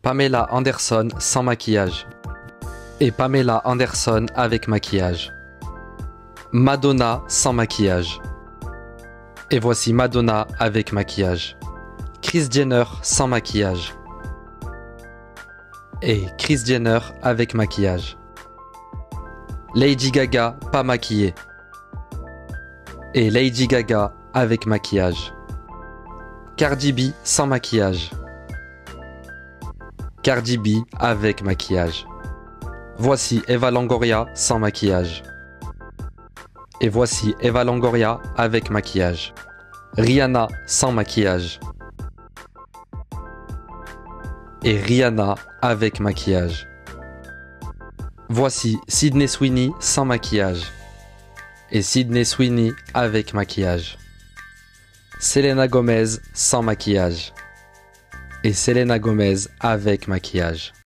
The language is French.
Pamela Anderson sans maquillage. Et Pamela Anderson avec maquillage. Madonna sans maquillage. Et voici Madonna avec maquillage. Kris Jenner sans maquillage. Et Kris Jenner avec maquillage. Lady Gaga pas maquillée. Et Lady Gaga avec maquillage. Cardi B sans maquillage. Cardi B avec maquillage. Voici Eva Longoria sans maquillage. Et voici Eva Longoria avec maquillage. Rihanna sans maquillage. Et Rihanna avec maquillage. Voici Sydney Sweeney sans maquillage. Et Sydney Sweeney avec maquillage. Selena Gomez sans maquillage. Et Selena Gomez avec maquillage.